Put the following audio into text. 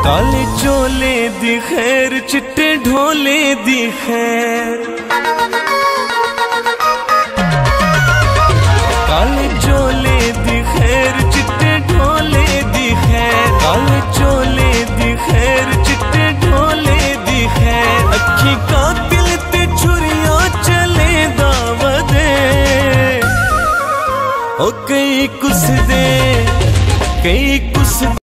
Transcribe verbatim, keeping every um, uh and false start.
काले चोले दी खैर चिट्टे ढोले दी खैर, काले चोले दी खैर चिट्टे ढोले दी खैर, काले चोले दी खैर चिट्टे ढोले दी खैर। अखी कातिल ते छुरियां चले दावदे, ओ कई कुछ दे कई कुछ